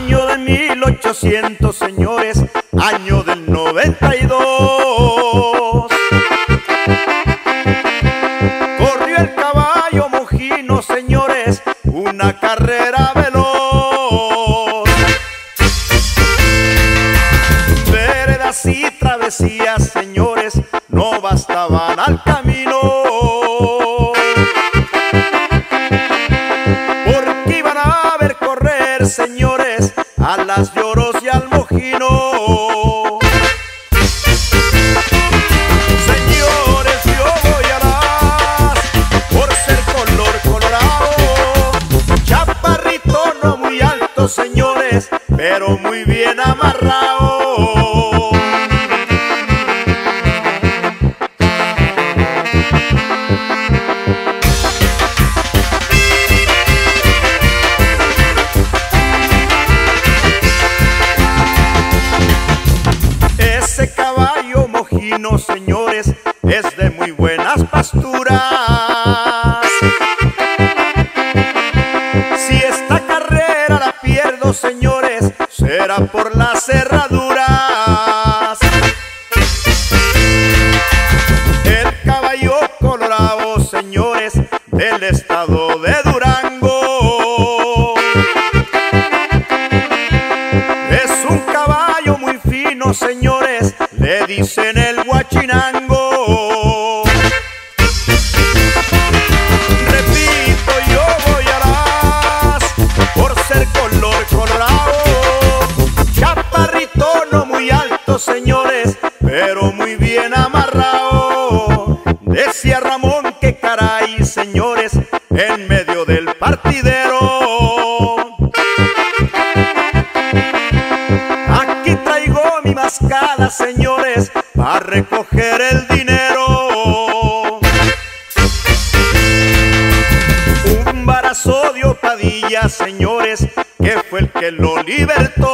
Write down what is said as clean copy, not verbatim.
Año de 1800, señores, año del 92. Corrió el caballo Mojino, señores, una carrera veloz. Veredas y travesías, señores, no bastaban al camino, porque iban a ver correr, señores, a las Lloros y al Mojino. Señores, yo voy a las, por ser color colorado, chaparrito no muy alto, señores, pero muy bien amarrado. Ese caballo Mojino, señores, es de muy buenas pasturas. Si esta carrera la pierdo, señores, será por las cerraduras. El caballo colorado, señores, del estado de Durango, es un caballo muy fino, señores, le dicen el Huachinango. Repito, yo voy a las, por ser color colorado, chaparrito no muy alto, señores, pero muy bien amarrado. Decía Ramón que caray, señores, en medio del partidero. Aquí traigo mi mascada, señores, para recoger el dinero. Un barazo dio Padilla, señores, que fue el que lo libertó.